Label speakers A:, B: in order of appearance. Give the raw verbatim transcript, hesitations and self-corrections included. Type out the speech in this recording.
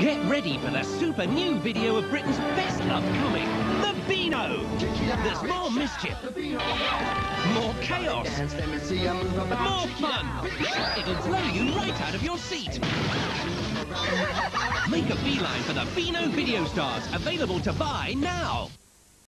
A: Get ready for the super new video of Britain's best loved comic, The Beano. There's more mischief, more chaos, more fun. It'll blow you right out of your seat. Make a beeline for the Beano Video Stars, available to buy now.